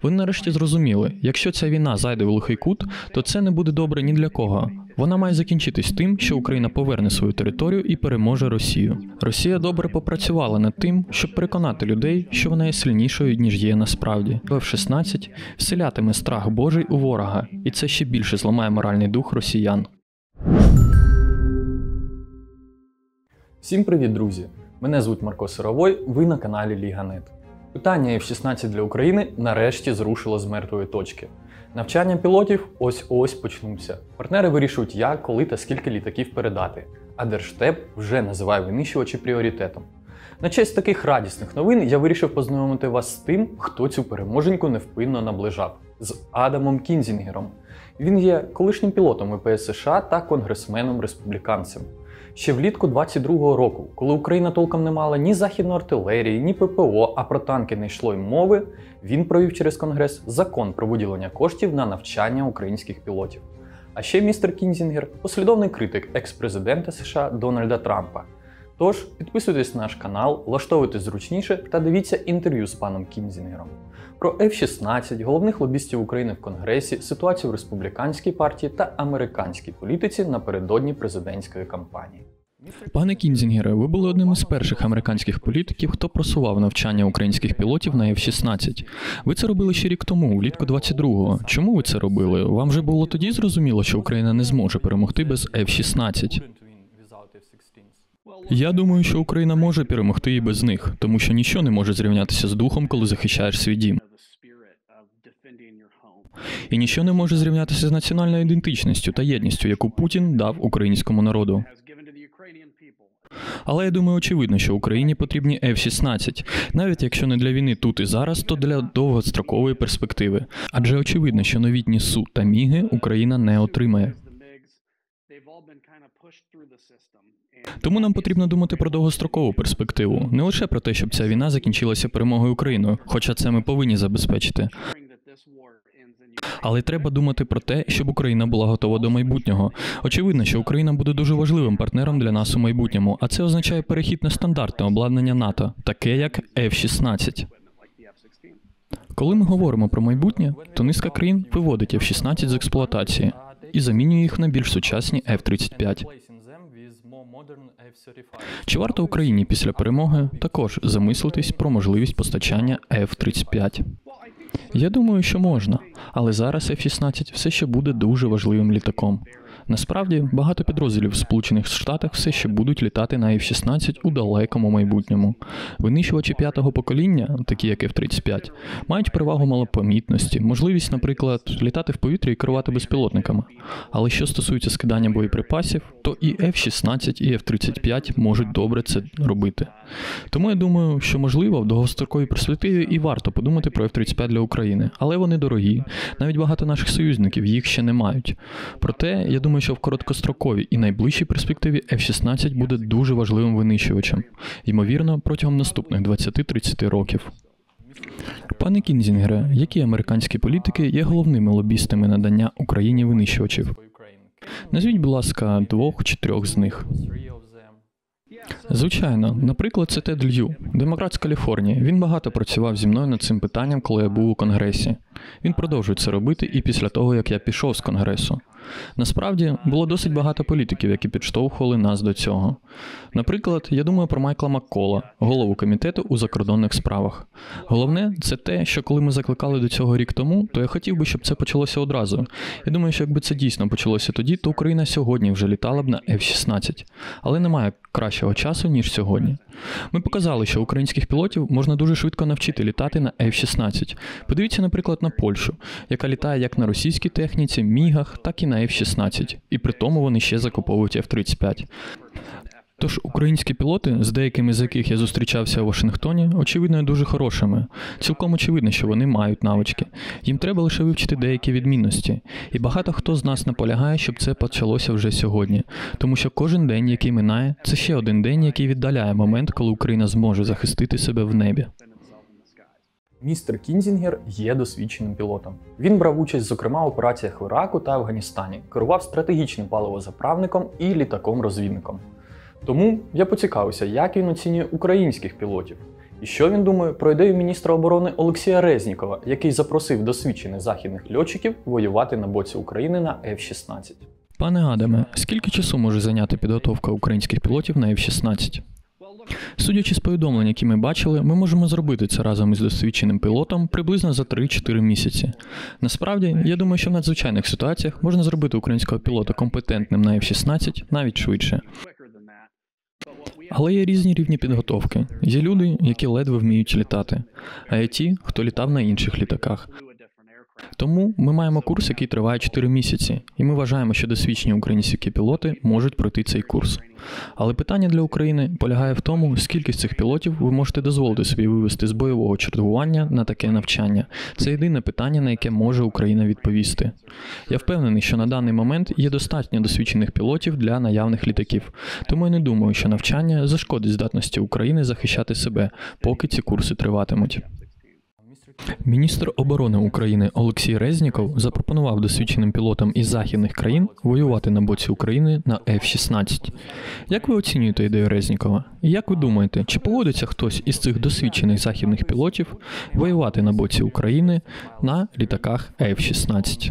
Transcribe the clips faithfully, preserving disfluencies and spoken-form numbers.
Вони нарешті зрозуміли, якщо ця війна зайде в глухий кут, то це не буде добре ні для кого. Вона має закінчитись тим, що Україна поверне свою територію і переможе Росію. Росія добре попрацювала над тим, щоб переконати людей, що вона є сильнішою, ніж є насправді. еф шістнадцять вселятиме страх Божий у ворога, і це ще більше зламає моральний дух росіян. Всім привіт, друзі! Мене звуть Марко Сировой, ви на каналі Ліга.нет. Питання еф шістнадцять для України нарешті зрушило з мертвої точки. Навчання пілотів ось-ось почнуться. Партнери вирішують, як, коли та скільки літаків передати, а Держштаб вже називає винищувачі пріоритетом. На честь таких радісних новин я вирішив познайомити вас з тим, хто цю переможеньку невпинно наближав – з Адамом Кінзінгером. Він є колишнім пілотом ве пе ес США та конгресменом-республіканцем. Ще влітку двадцять другого року, коли Україна толком не мала ні західної артилерії, ні пе пе о, а про танки не йшло й мови, він провів через Конгрес закон про виділення коштів на навчання українських пілотів. А ще містер Кінзінгер – послідовний критик екс-президента США Дональда Трампа. Тож, підписуйтесь на наш канал, влаштовуйтесь зручніше та дивіться інтерв'ю з паном Кінзінгером. Про еф шістнадцять, головних лобістів України в Конгресі, ситуацію в республіканській партії та американській політиці напередодні президентської кампанії. Пане Кінзінгере, ви були одним із перших американських політиків, хто просував навчання українських пілотів на еф шістнадцять. Ви це робили ще рік тому, влітку двадцять другого. Чому ви це робили? Вам вже було тоді зрозуміло, що Україна не зможе перемогти без еф шістнадцять? Я думаю, що Україна може перемогти і без них, тому що нічого не може зрівнятися з духом, коли захищаєш свій дім. І нічого не може зрівнятися з національною ідентичністю та єдністю, яку Путін дав українському народу. Але я думаю, очевидно, що Україні потрібні еф шістнадцять, навіть якщо не для війни тут і зараз, то для довгострокової перспективи. Адже очевидно, що новітні Су та Міги Україна не отримає. Тому нам потрібно думати про довгострокову перспективу, не лише про те, щоб ця війна закінчилася перемогою Україною, хоча це ми повинні забезпечити. Але треба думати про те, щоб Україна була готова до майбутнього. Очевидно, що Україна буде дуже важливим партнером для нас у майбутньому, а це означає перехід на стандартне обладнання НАТО, таке як еф шістнадцять. Коли ми говоримо про майбутнє, то низка країн виводить еф шістнадцять з експлуатації і замінює їх на більш сучасні еф тридцять п'ять. Чи варто Україні після перемоги також замислитись про можливість постачання еф тридцять п'ять? Я думаю, що можна, але зараз еф шістнадцять все ще буде дуже важливим літаком. Насправді, багато підрозділів в Сполучених Штатах все ще будуть літати на еф шістнадцять у далекому майбутньому. Винищувачі п'ятого покоління, такі як еф тридцять п'ять, мають перевагу малопомітності, можливість, наприклад, літати в повітрі і керувати безпілотниками. Але що стосується скидання боєприпасів, то і еф шістнадцять, і еф тридцять п'ять можуть добре це робити. Тому я думаю, що можливо в довгостроковій перспективі і варто подумати про еф тридцять п'ять для України, але вони дорогі, навіть багато наших союзників їх ще не мають. Проте, я думаю, що в короткостроковій і найближчій перспективі еф шістнадцять буде дуже важливим винищувачем, ймовірно, протягом наступних двадцять-тридцять років. Пане Кінзінгере, які американські політики є головними лобістами надання Україні винищувачів? Назвіть, будь ласка, двох чи трьох з них. Звичайно. Наприклад, це Тед Лью, демократ з Каліфорнії. Він багато працював зі мною над цим питанням, коли я був у Конгресі. Він продовжує це робити і після того, як я пішов з Конгресу. Насправді, було досить багато політиків, які підштовхували нас до цього. Наприклад, я думаю про Майкла Маккола, голову комітету у закордонних справах. Головне – це те, що коли ми закликали до цього рік тому, то я хотів би, щоб це почалося одразу. Я думаю, що якби це дійсно почалося тоді, то Україна сьогодні вже літала б на еф шістнадцять. Але немає кращого часу, ніж сьогодні. Ми показали, що українських пілотів можна дуже швидко навчити літати на еф шістнадцять. Подивіться, наприклад, на Польщу, яка літає як на російській техніці, Мігах, так і на еф шістнадцять. І при тому вони ще закуповують еф тридцять п'ять. Тож українські пілоти, з деякими з яких я зустрічався у Вашингтоні, очевидно, є дуже хорошими. Цілком очевидно, що вони мають навички. Їм треба лише вивчити деякі відмінності. І багато хто з нас наполягає, щоб це почалося вже сьогодні. Тому що кожен день, який минає, це ще один день, який віддаляє момент, коли Україна зможе захистити себе в небі. Містер Кінзінгер є досвідченим пілотом. Він брав участь, зокрема, в операціях в Іраку та Афганістані, керував стратегічним паливозаправником і літаком-розвідником. Тому я поцікавився, як він оцінює українських пілотів. І що він думає про ідею міністра оборони Олексія Резнікова, який запросив досвідчених західних льотчиків воювати на боці України на еф шістнадцять? Пане Адаме, скільки часу може зайняти підготовка українських пілотів на еф шістнадцять? Судячи з повідомлень, які ми бачили, ми можемо зробити це разом із досвідченим пілотом приблизно за три-чотири місяці. Насправді, я думаю, що в надзвичайних ситуаціях можна зробити українського пілота компетентним на еф шістнадцять навіть швидше. Але є різні рівні підготовки. Є люди, які ледве вміють літати, а є ті, хто літав на інших літаках. Тому ми маємо курс, який триває чотири місяці, і ми вважаємо, що досвідчені українські пілоти можуть пройти цей курс. Але питання для України полягає в тому, скільки з цих пілотів ви можете дозволити собі вивести з бойового чергування на таке навчання. Це єдине питання, на яке може Україна відповісти. Я впевнений, що на даний момент є достатньо досвідчених пілотів для наявних літаків, тому я не думаю, що навчання зашкодить здатності України захищати себе, поки ці курси триватимуть. Міністр оборони України Олексій Резніков запропонував досвідченим пілотам із західних країн воювати на боці України на еф шістнадцять. Як ви оцінюєте ідею Резнікова? І як ви думаєте, чи погодиться хтось із цих досвідчених західних пілотів воювати на боці України на літаках еф шістнадцять?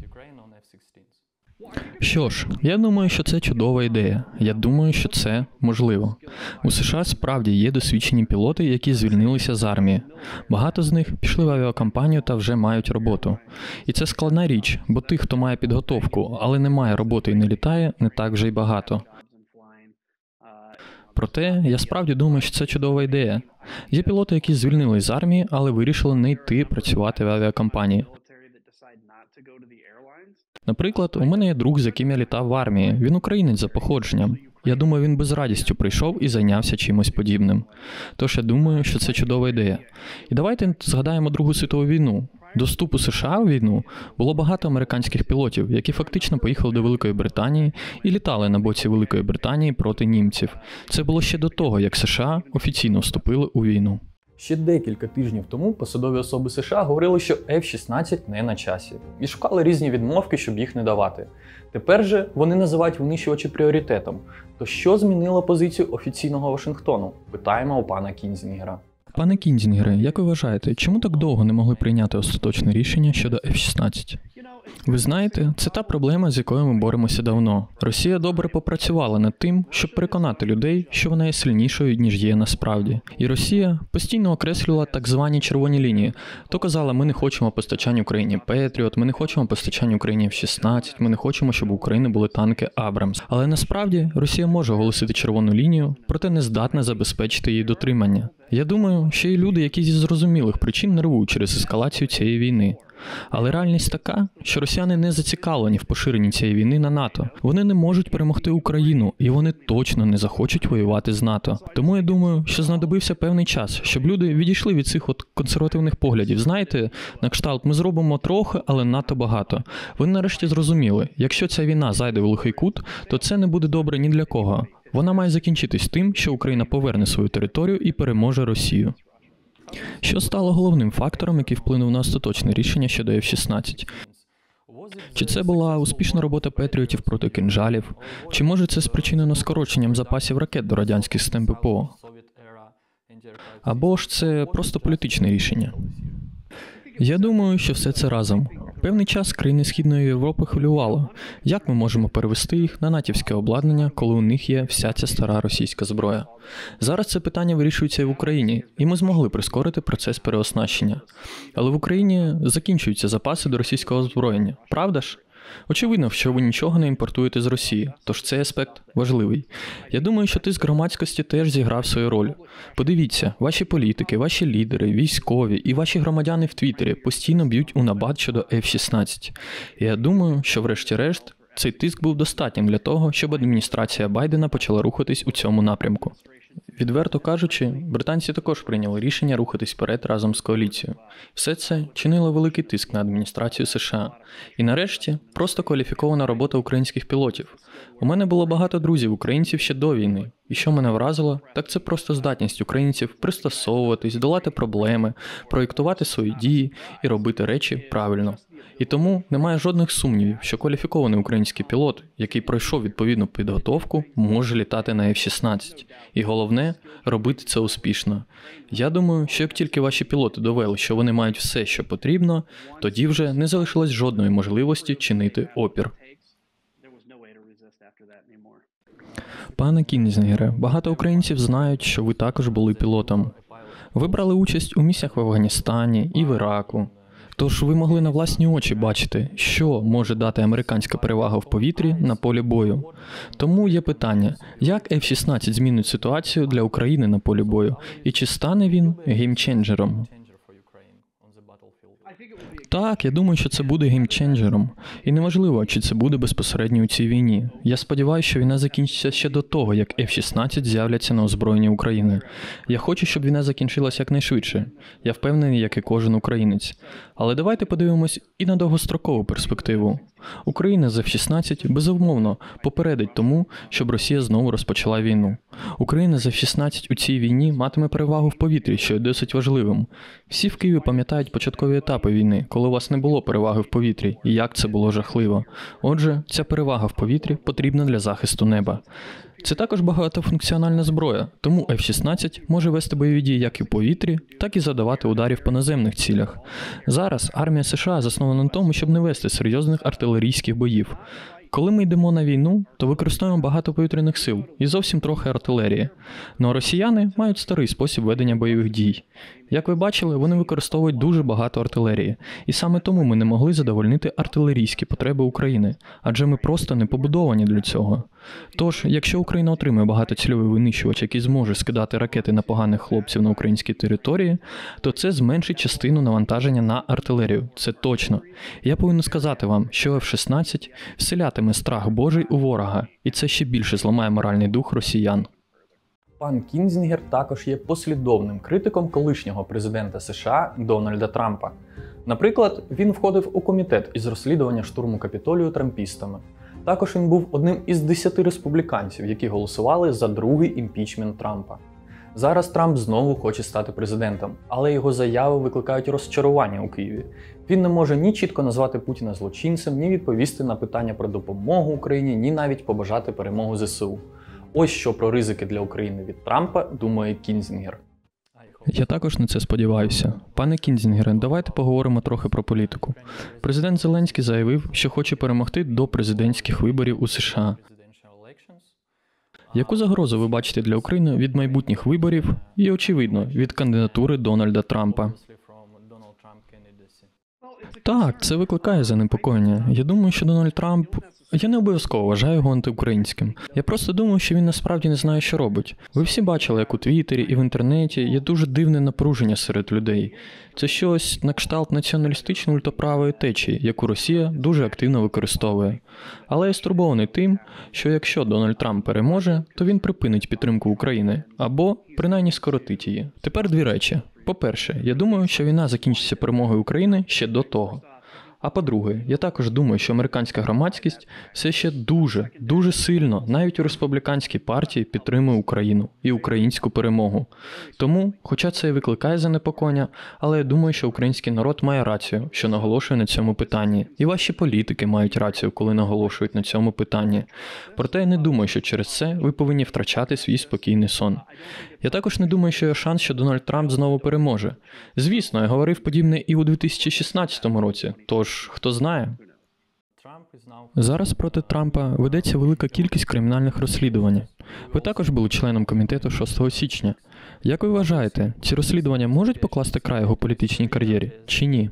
Що ж, я думаю, що це чудова ідея. Я думаю, що це можливо. У США справді є досвідчені пілоти, які звільнилися з армії. Багато з них пішли в авіакомпанію та вже мають роботу. І це складна річ, бо тих, хто має підготовку, але не має роботи і не літає, не так вже й багато. Проте, я справді думаю, що це чудова ідея. Є пілоти, які звільнились з армії, але вирішили не йти працювати в авіакомпанії. Наприклад, у мене є друг, з яким я літав в армії. Він українець за походженням. Я думаю, він би з радістю прийшов і зайнявся чимось подібним. Тож я думаю, що це чудова ідея. І давайте згадаємо Другу світову війну. До вступу США у війну було багато американських пілотів, які фактично поїхали до Великої Британії і літали на боці Великої Британії проти німців. Це було ще до того, як США офіційно вступили у війну. Ще декілька тижнів тому посадові особи США говорили, що еф шістнадцять не на часі, і шукали різні відмовки, щоб їх не давати. Тепер же вони називають винищувачі пріоритетом. То що змінило позицію офіційного Вашингтону? Питаємо у пана Кінзінгера. Пане Кінзінгере, як ви вважаєте, чому так довго не могли прийняти остаточне рішення щодо еф шістнадцять? Ви знаєте, це та проблема, з якою ми боремося давно. Росія добре попрацювала над тим, щоб переконати людей, що вона є сильнішою, ніж є насправді. І Росія постійно окреслювала так звані червоні лінії. То казала, ми не хочемо постачання Україні Петріот, ми не хочемо постачання Україні еф шістнадцять, ми не хочемо, щоб у України були танки Абрамс. Але насправді Росія може оголосити червону лінію, проте не здатна забезпечити її дотримання. Я думаю, що є люди, які зі зрозумілих причин нервують через ескалацію цієї війни. Але реальність така, що росіяни не зацікавлені в поширенні цієї війни на НАТО. Вони не можуть перемогти Україну, і вони точно не захочуть воювати з НАТО. Тому я думаю, що знадобився певний час, щоб люди відійшли від цих от консервативних поглядів. Знаєте, на кшталт ми зробимо трохи, але надто багато. Вони нарешті зрозуміли, якщо ця війна зайде в глухий кут, то це не буде добре ні для кого. Вона має закінчитись тим, що Україна поверне свою територію і переможе Росію. Що стало головним фактором, який вплинув на остаточне рішення щодо еф шістнадцять? Чи це була успішна робота Петріотів проти кинжалів? Чи може це спричинено скороченням запасів ракет до радянських систем ППО? Або ж це просто політичне рішення? Я думаю, що все це разом. Певний час країни Східної Європи хвилювало, як ми можемо перевести їх на натівське обладнання, коли у них є вся ця стара російська зброя. Зараз це питання вирішується і в Україні, і ми змогли прискорити процес переоснащення. Але в Україні закінчуються запаси до російського озброєння, правда ж? Очевидно, що ви нічого не імпортуєте з Росії, тож цей аспект важливий. Я думаю, що тиск громадськості теж зіграв свою роль. Подивіться, ваші політики, ваші лідери, військові і ваші громадяни в Твіттері постійно б'ють у набат щодо еф шістнадцять. І я думаю, що врешті-решт цей тиск був достатнім для того, щоб адміністрація Байдена почала рухатись у цьому напрямку. Відверто кажучи, британці також прийняли рішення рухатись вперед разом з коаліцією. Все це чинило великий тиск на адміністрацію США. І нарешті, просто кваліфікована робота українських пілотів. У мене було багато друзів-українців ще до війни. І що мене вразило, так це просто здатність українців пристосовуватись, долати проблеми, проєктувати свої дії і робити речі правильно. І тому немає жодних сумнівів, що кваліфікований український пілот, який пройшов відповідну підготовку, може літати на еф шістнадцять. І головне – робити це успішно. Я думаю, що як тільки ваші пілоти довели, що вони мають все, що потрібно, тоді вже не залишилось жодної можливості чинити опір. Пане Кінзінгере, багато українців знають, що ви також були пілотом. Ви брали участь у місіях в Афганістані і в Іраку. Тож ви могли на власні очі бачити, що може дати американська перевага в повітрі на полі бою. Тому є питання, як еф шістнадцять змінить ситуацію для України на полі бою, і чи стане він геймченджером? Так, я думаю, що це буде геймченджером. І неважливо, чи це буде безпосередньо у цій війні. Я сподіваюся, що війна закінчиться ще до того, як еф шістнадцять з'являться на озброєнні України. Я хочу, щоб війна закінчилася якнайшвидше. Я впевнений, як і кожен українець. Але давайте подивимось і на довгострокову перспективу. Україна з еф шістнадцять, безумовно, попередить тому, щоб Росія знову розпочала війну. Україна з еф шістнадцять у цій війні матиме перевагу в повітрі, що є досить важливим. Всі в Києві пам'ятають початкові етапи війни, коли у вас не було переваги в повітрі, і як це було жахливо. Отже, ця перевага в повітрі потрібна для захисту неба. Це також багатофункціональна зброя, тому еф шістнадцять може вести бойові дії як і в повітрі, так і завдавати ударів по наземних цілях. Зараз армія США заснована на тому, щоб не вести серйозних артилерійських боїв. Коли ми йдемо на війну, то використовуємо багато повітряних сил і зовсім трохи артилерії. Ну а росіяни мають старий спосіб ведення бойових дій. Як ви бачили, вони використовують дуже багато артилерії. І саме тому ми не могли задовольнити артилерійські потреби України, адже ми просто не побудовані для цього. Тож, якщо Україна отримає багатоцільовий винищувач, який зможе скидати ракети на поганих хлопців на українській території, то це зменшить частину навантаження на артилерію. Це точно. Я повинен сказати вам, що еф шістнадцять вселятиме страх Божий у ворога, і це ще більше зламає моральний дух росіян. Пан Кінзінгер також є послідовним критиком колишнього президента США Дональда Трампа. Наприклад, він входив у комітет із розслідування штурму Капітолію трампістами. Також він був одним із десяти республіканців, які голосували за другий імпічмент Трампа. Зараз Трамп знову хоче стати президентом, але його заяви викликають розчарування у Києві. Він не може ні чітко назвати Путіна злочинцем, ні відповісти на питання про допомогу Україні, ні навіть побажати перемогу зе се у. Ось що про ризики для України від Трампа думає Кінзінгер. Я також на це сподіваюся. Пане Кінзінгере, давайте поговоримо трохи про політику. Президент Зеленський заявив, що хоче перемогти до президентських виборів у США. Яку загрозу ви бачите для України від майбутніх виборів і, очевидно, від кандидатури Дональда Трампа? Так, це викликає занепокоєння. Я думаю, що Дональд Трамп... Я не обов'язково вважаю його антиукраїнським. Я просто думаю, що він насправді не знає, що робить. Ви всі бачили, як у Твіттері і в інтернеті є дуже дивне напруження серед людей. Це щось на кшталт націоналістичної ультраправої течії, яку Росія дуже активно використовує. Але я стурбований тим, що якщо Дональд Трамп переможе, то він припинить підтримку України, або, принаймні, скоротить її. Тепер дві речі. По-перше, я думаю, що війна закінчиться перемогою України ще до того. А по-друге, я також думаю, що американська громадськість все ще дуже, дуже сильно, навіть у республіканській партії, підтримує Україну і українську перемогу. Тому, хоча це і викликає занепокоєння, але я думаю, що український народ має рацію, що наголошує на цьому питанні. І ваші політики мають рацію, коли наголошують на цьому питанні. Проте я не думаю, що через це ви повинні втрачати свій спокійний сон. Я також не думаю, що є шанс, що Дональд Трамп знову переможе. Звісно, я говорив подібне і у дві тисячі шістнадцятому році, тож хто знає. Зараз проти Трампа ведеться велика кількість кримінальних розслідувань. Ви також були членом комітету шостого січня. Як ви вважаєте, ці розслідування можуть покласти край його політичній кар'єрі, чи ні?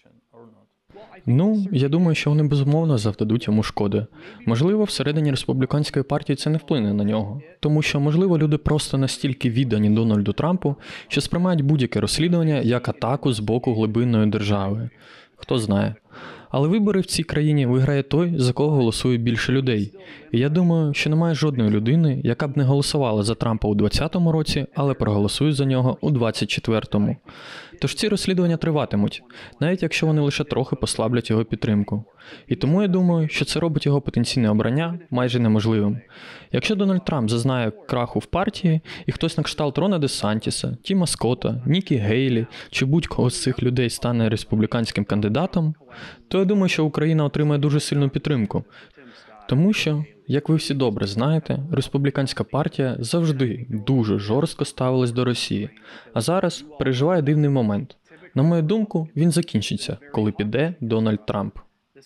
Ну, я думаю, що вони безумовно завдадуть йому шкоди. Можливо, всередині республіканської партії це не вплине на нього. Тому що, можливо, люди просто настільки віддані Дональду Трампу, що сприймають будь-яке розслідування як атаку з боку глибинної держави. Хто знає. Але вибори в цій країні виграє той, за кого голосує більше людей. І я думаю, що немає жодної людини, яка б не голосувала за Трампа у двадцятому році, але проголосує за нього у двадцять четвертому. Тож ці розслідування триватимуть, навіть якщо вони лише трохи послаблять його підтримку. І тому я думаю, що це робить його потенційне обрання майже неможливим. Якщо Дональд Трамп зазнає краху в партії, і хтось на кшталт Рона Де Сантіса, Тіма Скотта, Нікі Гейлі чи будь-кого з цих людей стане республіканським кандидатом, то я думаю, що Україна отримає дуже сильну підтримку. Тому що, як ви всі добре знаєте, республіканська партія завжди дуже жорстко ставилась до Росії, а зараз переживає дивний момент. На мою думку, він закінчиться, коли піде Дональд Трамп.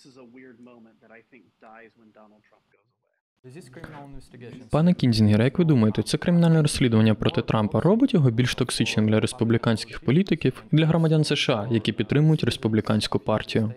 Пане Кінзінгере, як ви думаєте, це кримінальне розслідування проти Трампа робить його більш токсичним для республіканських політиків і для громадян США, які підтримують республіканську партію?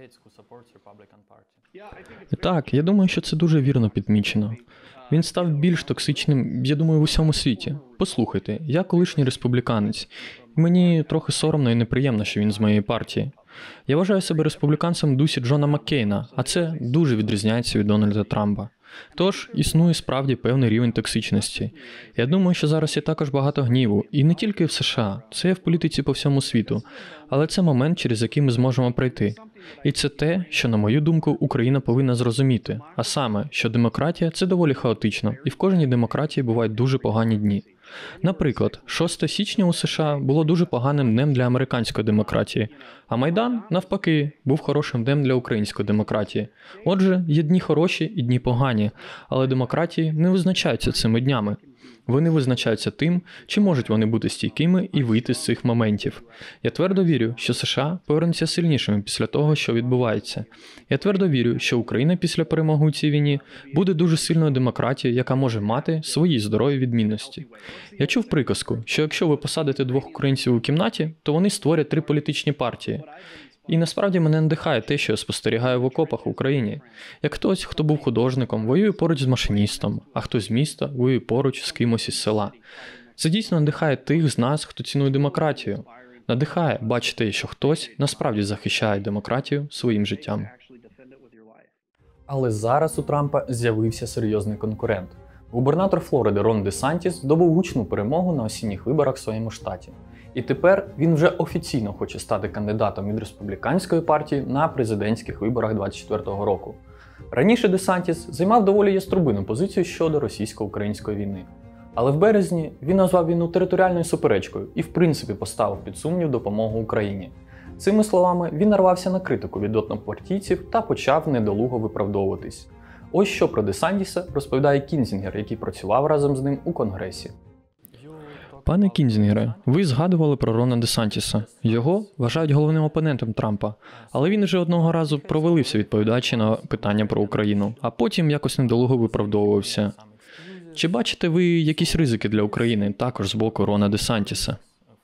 Так, я думаю, що це дуже вірно підмічено. Він став більш токсичним, я думаю, в усьому світі. Послухайте, я колишній республіканець, і мені трохи соромно і неприємно, що він з моєї партії. Я вважаю себе республіканцем в дусі Джона Маккейна, а це дуже відрізняється від Дональда Трампа. Тож, існує справді певний рівень токсичності. Я думаю, що зараз є також багато гніву, і не тільки в США, це є в політиці по всьому світу, але це момент, через який ми зможемо пройти. І це те, що, на мою думку, Україна повинна зрозуміти, а саме, що демократія – це доволі хаотично, і в кожній демократії бувають дуже погані дні. Наприклад, шостого січня у США було дуже поганим днем для американської демократії, а Майдан, навпаки, був хорошим днем для української демократії. Отже, є дні хороші і дні погані, але демократії не визначаються цими днями. Вони визначаються тим, чи можуть вони бути стійкими і вийти з цих моментів. Я твердо вірю, що США повернуться сильнішими після того, що відбувається. Я твердо вірю, що Україна після перемоги у цій війні буде дуже сильною демократією, яка може мати свої здорові відмінності. Я чув приказку, що якщо ви посадите двох українців у кімнаті, то вони створять три політичні партії. І насправді мене надихає те, що я спостерігаю в окопах в Україні. Як хтось, хто був художником, воює поруч з машиністом, а хтось з міста воює поруч з кимось із села. Це дійсно надихає тих з нас, хто цінує демократію. Надихає бачити, що хтось насправді захищає демократію своїм життям. Але зараз у Трампа з'явився серйозний конкурент. Губернатор Флориди Рон Де Сантіс здобув гучну перемогу на осінніх виборах в своєму штаті. І тепер він вже офіційно хоче стати кандидатом від республіканської партії на президентських виборах двадцять четвертого року. Раніше Де Сантіс займав доволі яструбину позицію щодо російсько-української війни. Але в березні він назвав війну територіальною суперечкою і в принципі поставив під сумнів допомогу Україні. Цими словами він нарвався на критику від однопартійців та почав недолуго виправдовуватись. Ось що про Де Сантіса розповідає Кінзінгер, який працював разом з ним у Конгресі. Пане Кінзінгере, ви згадували про Рона Де Сантіса. Його вважають головним опонентом Трампа, але він вже одного разу провалився, відповідаючи на питання про Україну, а потім якось недолуго виправдовувався. Чи бачите ви якісь ризики для України також з боку Рона Де Сантіса?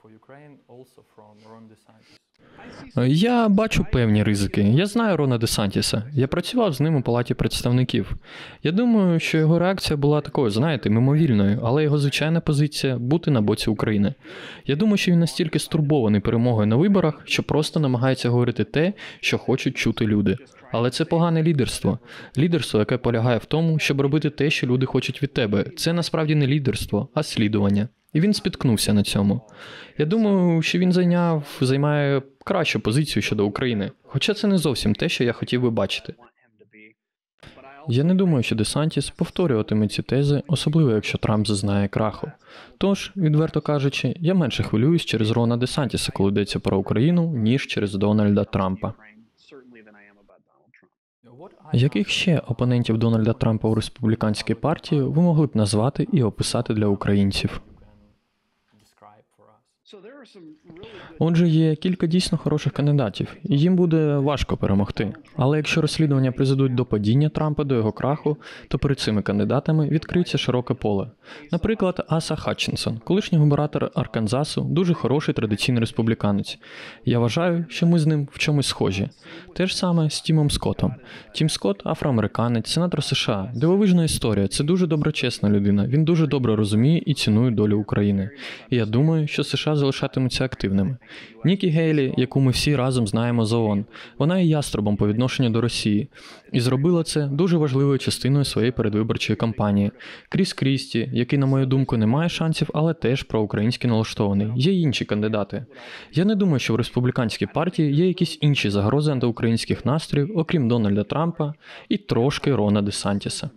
Я бачу певні ризики. Я знаю Рона Де Сантіса. Я працював з ним у Палаті представників. Я думаю, що його реакція була такою, знаєте, мимовільною, але його звичайна позиція – бути на боці України. Я думаю, що він настільки стурбований перемогою на виборах, що просто намагається говорити те, що хочуть чути люди. Але це погане лідерство. Лідерство, яке полягає в тому, щоб робити те, що люди хочуть від тебе. Це насправді не лідерство, а слідування. І він спіткнувся на цьому. Я думаю, що він зайняв, займає кращу позицію щодо України. Хоча це не зовсім те, що я хотів би бачити. Я не думаю, що Де Сантіс повторюватиме ці тези, особливо якщо Трамп зазнає краху. Тож, відверто кажучи, я менше хвилююсь через Рона Де Сантіса, коли йдеться про Україну, ніж через Дональда Трампа. Яких ще опонентів Дональда Трампа у республіканській партії ви могли б назвати і описати для українців? Отже, є кілька дійсно хороших кандидатів, і їм буде важко перемогти. Але якщо розслідування призведуть до падіння Трампа, до його краху, то перед цими кандидатами відкриється широке поле. Наприклад, Аса Хатчинсон, колишній губернатор Арканзасу, дуже хороший традиційний республіканець. Я вважаю, що ми з ним в чомусь схожі. Те ж саме з Тімом Скоттом. Тім Скотт – афроамериканець, сенатор США. Дивовижна історія, це дуже доброчесна людина. Він дуже добре розуміє і цінує долю України. І я думаю, що США залишатимуться активними. Нікі Гейлі, яку ми всі разом знаємо з ООН, вона є яструбом по відношенню до Росії. І зробила це дуже важливою частиною своєї передвиборчої кампанії. Кріс Крісті, який, на мою думку, не має шансів, але теж проукраїнськи налаштований. Є й інші кандидати. Я не думаю, що в республіканській партії є якісь інші загрози антиукраїнських настроїв, окрім Дональда Трампа і трошки Рона Де Сантіса.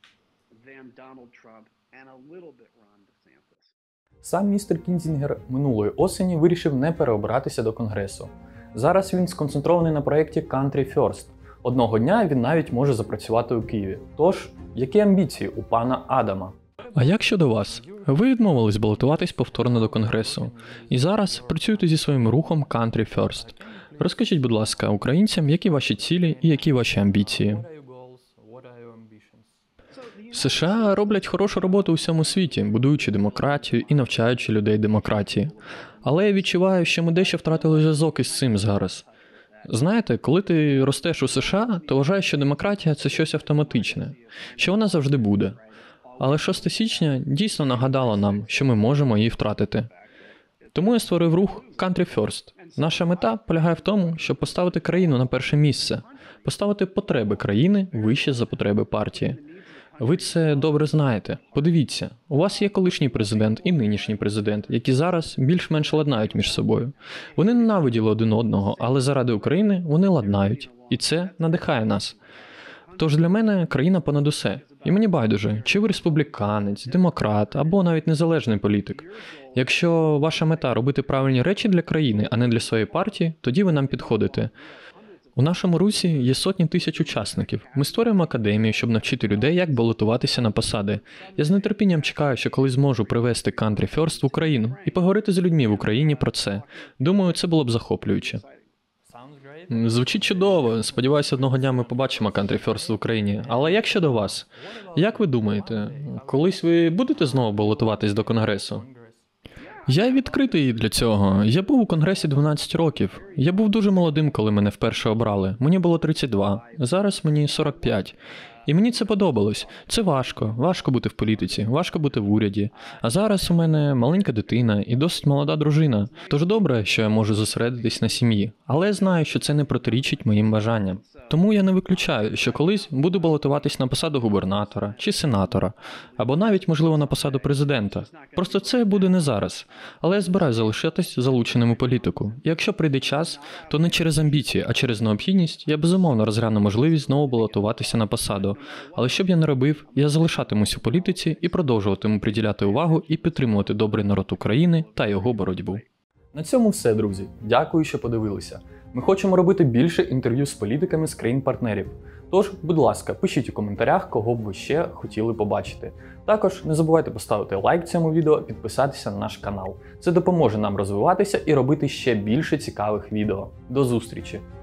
Сам містер Кінзінгер минулої осені вирішив не переобиратися до Конгресу. Зараз він сконцентрований на проєкті Country First. Одного дня він навіть може запрацювати у Києві. Тож, які амбіції у пана Адама? А як щодо вас? Ви відмовились балотуватись повторно до Конгресу. І зараз працюєте зі своїм рухом Country First. Розкажіть, будь ласка, українцям, які ваші цілі і які ваші амбіції? США роблять хорошу роботу у всьому світі, будуючи демократію і навчаючи людей демократії. Але я відчуваю, що ми дещо втратили зв'язок із цим зараз. Знаєте, коли ти ростеш у США, то вважаєш, що демократія – це щось автоматичне, що вона завжди буде. Але шостого січня дійсно нагадало нам, що ми можемо її втратити. Тому я створив рух Country First. Наша мета полягає в тому, щоб поставити країну на перше місце, поставити потреби країни вище за потреби партії. Ви це добре знаєте. Подивіться, у вас є колишній президент і нинішній президент, які зараз більш-менш ладнають між собою. Вони ненавиділи один одного, але заради України вони ладнають. І це надихає нас. Тож для мене країна понад усе. І мені байдуже, чи ви республіканець, демократ або навіть незалежний політик. Якщо ваша мета робити правильні речі для країни, а не для своєї партії, тоді ви нам підходите. У нашому русі є сотні тисяч учасників. Ми створюємо академію, щоб навчити людей, як балотуватися на посади. Я з нетерпінням чекаю, що колись зможу привести Country First в Україну і поговорити з людьми в Україні про це. Думаю, це було б захоплююче. Звучить чудово. Сподіваюся, одного дня ми побачимо Country First в Україні. Але як щодо вас? Як ви думаєте, колись ви будете знову балотуватись до Конгресу? Я відкритий для цього. Я був у Конгресі дванадцять років. Я був дуже молодим, коли мене вперше обрали. Мені було тридцять два. Зараз мені сорок п'ять. І мені це подобалось. Це важко. Важко бути в політиці, важко бути в уряді. А зараз у мене маленька дитина і досить молода дружина. Тож добре, що я можу зосередитись на сім'ї. Але я знаю, що це не протирічить моїм бажанням. Тому я не виключаю, що колись буду балотуватись на посаду губернатора чи сенатора, або навіть, можливо, на посаду президента. Просто це буде не зараз. Але я збираюся залишатись залученим у політику. І якщо прийде час, то не через амбіції, а через необхідність, я безумовно розгляну можливість знову балотуватися на посаду. Але що б я не робив, я залишатимусь у політиці і продовжуватиму приділяти увагу і підтримувати добрий народ України та його боротьбу. На цьому все, друзі. Дякую, що подивилися. Ми хочемо робити більше інтерв'ю з політиками з країн-партнерів. Тож, будь ласка, пишіть у коментарях, кого б ви ще хотіли побачити. Також не забувайте поставити лайк цьому відео, підписатися на наш канал. Це допоможе нам розвиватися і робити ще більше цікавих відео. До зустрічі!